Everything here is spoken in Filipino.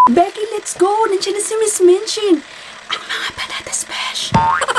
Becky, let's go! Nandiyan na si Miss Minchin! Ang mga patatas, besh!